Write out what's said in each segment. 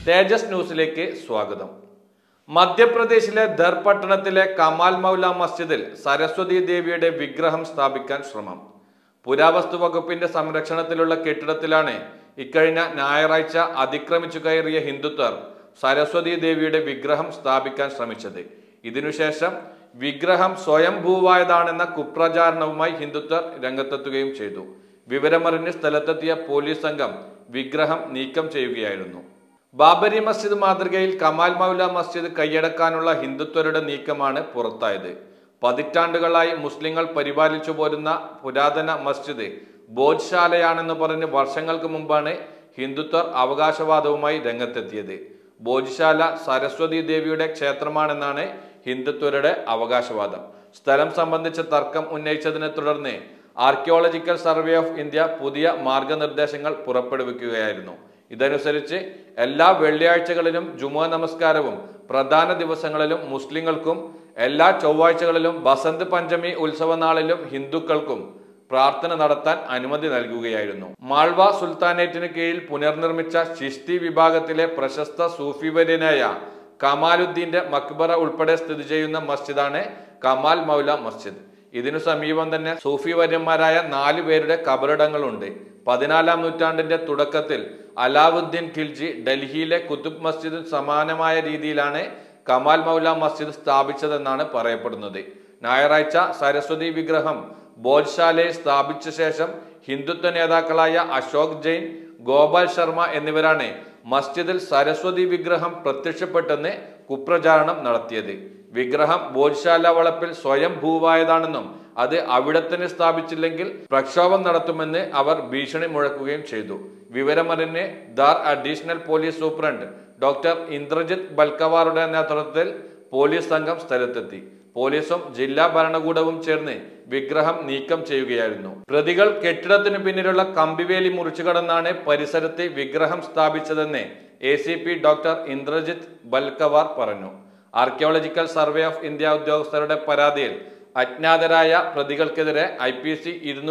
തേജസ് ന്യൂസിലേക്ക് സ്വാഗതം. മധ്യപ്രദേശിലെ ധർ പട്ടണത്തിലെ കമാൽ മൗല മസ്ജിദിൽ സരസ്വതി ദേവിയുടെ വിഗ്രഹം സ്ഥാപിക്കാൻ ശ്രമം. പുരാവസ്തു വകുപ്പിന്റെ സംരക്ഷണത്തിലുള്ള കെട്ടിടത്തിലാണ് ഇക്കഴിഞ്ഞ ഞായറാഴ്ച അതിക്രമിച്ചു കയറിയ ഹിന്ദുത്വർ സരസ്വതി ദേവിയുടെ വിഗ്രഹം സ്ഥാപിക്കാൻ ശ്രമിച്ചത്. ഇതിനുശേഷം വിഗ്രഹം സ്വയംഭൂവായതാണെന്ന കുപ്രചാരണവുമായി ഹിന്ദുത്വർ രംഗത്തെത്തുകയും ചെയ്തു. വിവരമറിഞ്ഞ് സ്ഥലത്തെത്തിയ പോലീസ് സംഘം വിഗ്രഹം നീക്കം ചെയ്യുകയായിരുന്നു. ബാബരി മസ്ജിദ് മാതൃകയിൽ കമാൽ മൗല മസ്ജിദ് കൈയടക്കാനുള്ള ഹിന്ദുത്വരുടെ നീക്കമാണ് പുറത്തായത്. പതിറ്റാണ്ടുകളായി മുസ്ലിങ്ങൾ പരിപാലിച്ചു പോരുന്ന പുരാതന മസ്ജിദ് ഭോജ്ശാലയാണെന്ന് പറഞ്ഞ് വർഷങ്ങൾക്ക് മുമ്പാണ് ഹിന്ദുത്വർ അവകാശവാദവുമായി രംഗത്തെത്തിയത്. ഭോജ്ശാല സരസ്വതി ദേവിയുടെ ക്ഷേത്രമാണെന്നാണ് ഹിന്ദുത്വരുടെ അവകാശവാദം. സ്ഥലം സംബന്ധിച്ച തർക്കം ഉന്നയിച്ചതിനെ തുടർന്ന് ആർക്കിയോളജിക്കൽ സർവേ ഓഫ് ഇന്ത്യ പുതിയ മാർഗനിർദ്ദേശങ്ങൾ പുറപ്പെടുവിക്കുകയായിരുന്നു. ഇതനുസരിച്ച് എല്ലാ വെള്ളിയാഴ്ചകളിലും ജുമുഅ നമസ്കാരവും പ്രധാന ദിവസങ്ങളിലും മുസ്ലിങ്ങൾക്കും എല്ലാ ചൊവ്വാഴ്ചകളിലും ബസന്ത് പഞ്ചമി ഉത്സവനാളിലും ഹിന്ദുക്കൾക്കും പ്രാർത്ഥന നടത്താൻ അനുമതി നൽകുകയായിരുന്നു. മാൾവ സുൽത്താനേറ്റിന് കീഴിൽ പുനർനിർമ്മിച്ച ചിശ്തി വിഭാഗത്തിലെ പ്രശസ്ത സൂഫി വര്യനായ കമാലുദ്ദീന്റെ മക്ബറ ഉൾപ്പെടെ സ്ഥിതി ചെയ്യുന്ന മസ്ജിദാണ് കമാൽ മൗല മസ്ജിദ്. ഇതിനു സമീപം തന്നെ സൂഫി വര്യന്മാരായ 4 പേരുടെ കബറിടങ്ങളുണ്ട്. 14-ാം നൂറ്റാണ്ടിന്റെ തുടക്കത്തിൽ അലാവുദ്ദീൻ ഖിൽജി ഡൽഹിയിലെ കുതുബ് മസ്ജിദിന് സമാനമായ രീതിയിലാണ് കമാൽ മൗല മസ്ജിദ് സ്ഥാപിച്ചതെന്നാണ് പറയപ്പെടുന്നത്. ഞായറാഴ്ച സരസ്വതി വിഗ്രഹം ഭോജ്ശാലയിൽ സ്ഥാപിച്ച ശേഷം ഹിന്ദുത്വ നേതാക്കളായ അശോക് ജെയിൻ, ഗോപാൽ ശർമ്മ എന്നിവരാണ് മസ്ജിദിൽ സരസ്വതി വിഗ്രഹം പ്രത്യക്ഷപ്പെട്ടെന്ന് കുപ്രചാരണം നടത്തിയത്. വിഗ്രഹം ഭോജ്ശാല വളപ്പിൽ സ്വയം ഭൂവായതാണെന്നും അത് അവിടെ തന്നെ സ്ഥാപിച്ചില്ലെങ്കിൽ പ്രക്ഷോഭം നടത്തുമെന്ന് അവർ ഭീഷണി മുഴക്കുകയും ചെയ്തു. വിവരമറിഞ്ഞ് Dhar additional police superintendent doctor Indrajit ബൽക്കവാറുടെ നേതൃത്വത്തിൽ പോലീസ് സംഘം സ്ഥലത്തെത്തി. പോലീസും ജില്ലാ ഭരണകൂടവും ചേർന്ന് വിഗ്രഹം നീക്കം ചെയ്യുകയായിരുന്നു. പ്രതികൾ കെട്ടിടത്തിനു പിന്നിലുള്ള കമ്പിവേലി മുറിച്ചു കടന്നാണ് പരിസരത്ത് വിഗ്രഹം സ്ഥാപിച്ചതെന്ന് ACP ഡോക്ടർ ഇന്ദ്രജിത് ബൽക്കവാർ പറഞ്ഞു. ആർക്കിയോളജിക്കൽ സർവേ ഓഫ് ഇന്ത്യ ഉദ്യോഗസ്ഥരുടെ പരാതിയിൽ അജ്ഞാതരായ പ്രതികൾക്കെതിരെ IPC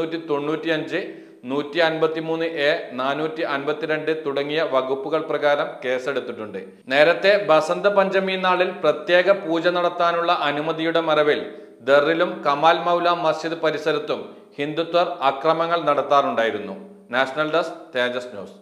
295, 153A, 452 തുടങ്ങിയ വകുപ്പുകൾ പ്രകാരം കേസെടുത്തിട്ടുണ്ട്. നേരത്തെ ബസന്ത പഞ്ചമി നാളിൽ പ്രത്യേക പൂജ നടത്താനുള്ള അനുമതിയുടെ മറവിൽ ദറിലും കമാൽ മൗല മസ്ജിദ് പരിസരത്തും ഹിന്ദുത്വർ അക്രമങ്ങൾ നടത്താറുണ്ടായിരുന്നു. National desk, Tejas news.